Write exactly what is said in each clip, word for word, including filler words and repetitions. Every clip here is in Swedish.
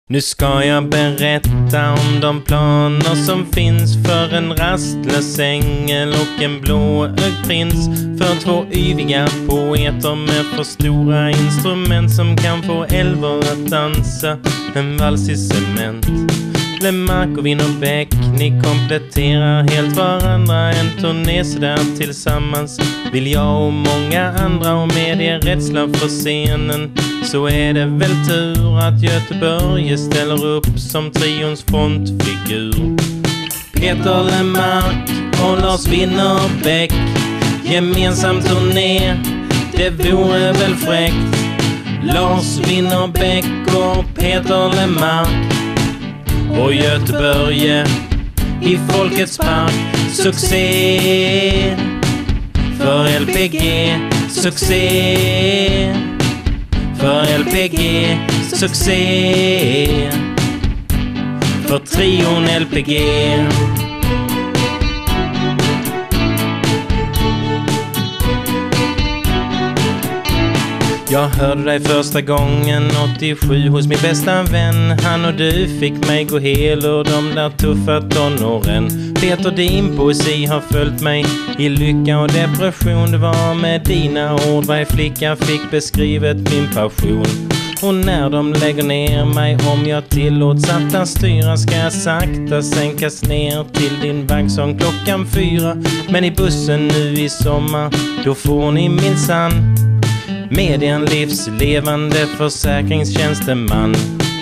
Nu ska jag berätta om de planer som finns för en rastlös ängel och en blåögd prins. För två yviga poeter med för stora instrument som kan få älvor att dansa en vals i cement. Lemark och Winnerbäck, ni kompletterar helt varandra. En turné så där tillsammans vill jag och många andra. Och med er rädsla för scenen så är det väl tur att Göteborg ställer upp som trions frontfigur. Peter Lemark och Lars Winnerbäck, gemensam turné, det vore väl fräckt. Lars Winnerbäck och Peter Lemark och Göteborg i Folkets park. Succé för L P G, succé för L P G, succé för trion L P G. Jag hörde dig första gången åttiosju hos min bästa vän. Han och du fick mig gå hel och de där tuffa tonåren. Peter, din poesi har följt mig i lycka och depression. Det var med dina ord varje flicka fick beskrivet min passion. Och när de lägger ner mig, om jag tillåts att styra, ska jag sakta sänkas ner till din vagnsång klockan fyra. Men i bussen nu i sommar, då får ni minsann med en livslevande försäkringstjänsteman.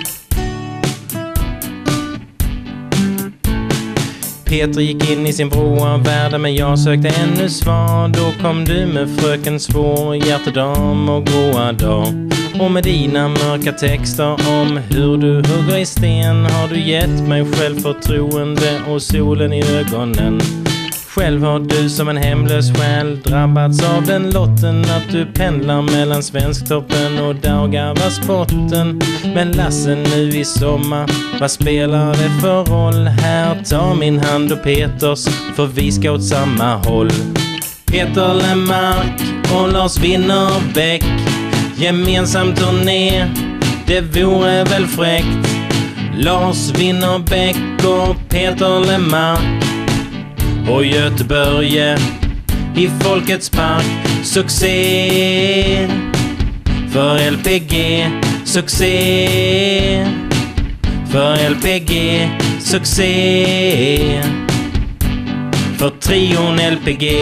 Peter gick in i sin vrå av världen, men jag sökte ännu svar. Då kom du med fröken svår, hjärtedam och gråa dag. Och med dina mörka texter om hur du hugger i sten har du gett mig självförtroende och solen i ögonen. Själv har du som en hemlös själ drabbats av den lotten att du pendlar mellan Svensktoppen och Daugavasbotten. Men Lasse, nu i sommar, vad spelar det för roll? Här, ta min hand och Peters, för vi ska åt samma håll. Peter Lemark och Lars Winnerbäck, gemensam turné, det vore väl fräckt. Lars Winnerbäck och Peter Lemark och Göteborg i Folkets park. Succé för L P G, succé för L P G, succé för trion L P G.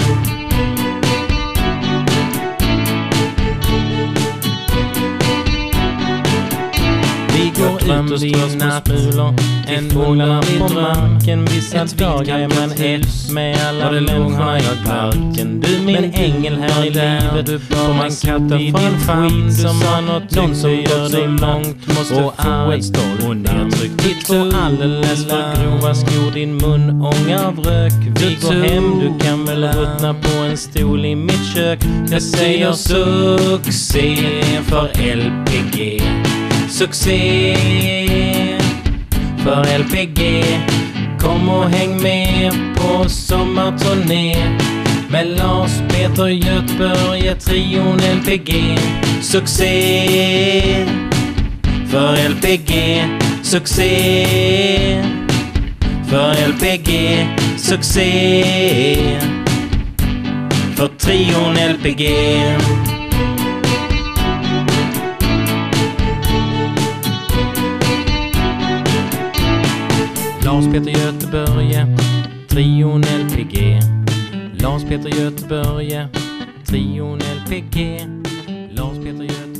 Vi går ut och strös på smulor, en fåglarna på marken. Vissa dagar är man ett med alla människorna i parken. Du min ängel här i livet, du får man katta från en famn. Som har något någon som gör dig långt måste få ett stål och nedtryck. Ditt så alldeles för grova skor, din mun ångar av rök. Vi går hem, du kan väl ruttna på en stol i mitt kök. Jag säger succé för L P G, succé för L P G. Kom och häng med på sommarturné med Lars, Peter, Göteborg, trion L P G. Succé för L P G, succé för L P G, succé för trion L P G. Lars, Peter, Göteborg, trion L P G. Lars, Peter, Göteborg, trion L P G. Lars, Peter, Göteborg.